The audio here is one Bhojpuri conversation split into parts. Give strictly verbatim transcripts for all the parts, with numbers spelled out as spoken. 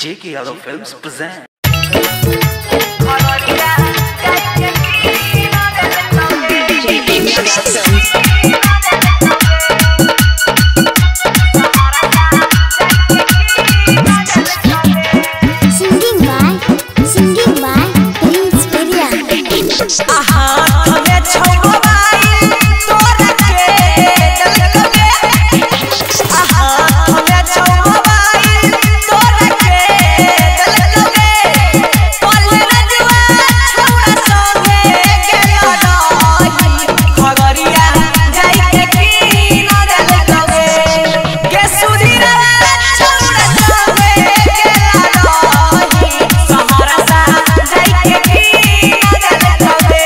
J K Yadav Films present. J K Yadav Films. Singing by, singing by Prince Vidya. Aha, hame chhoma bai tore ke dal lage. Aha, hame chhoma bai tore ke dal lage. Pal rajwa chhora songe gelo rahi. Khagariya jai ke ki na dal lage. Ke sudhira chhora songe gelo rahi. Sahara sa jai ke ki na dal lage.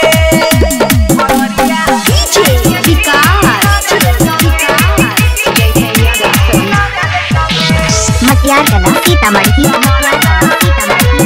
मटियार कला सीतामढ़ी मटियार कला सीतामढ़ी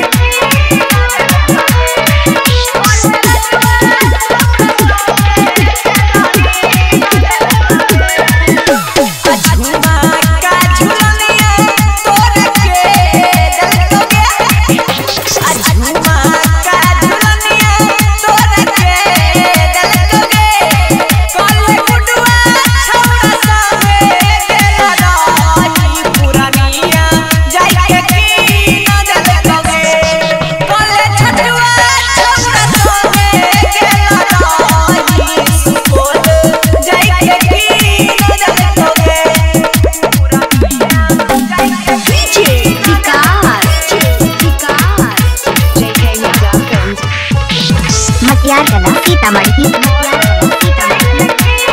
झुमा का झुलनिया तोरे के दल लगे। झुमा का झुलनिया तोरे के दल लगे। कोले गुडवा छौड़ा संगे गेला राही। पुरानिया जाई के की न दल लगे। कोले छठवा छौड़ा संगे गेला राही। सुकोल जाई के की न दल लगे। मटियार कला सीतामढ़ी मटियार कला Sitamarhi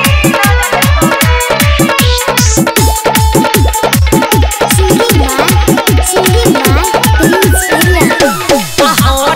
Singing by, singing by Prince Vidya.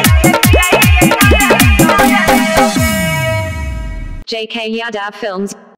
J K Yadav Films.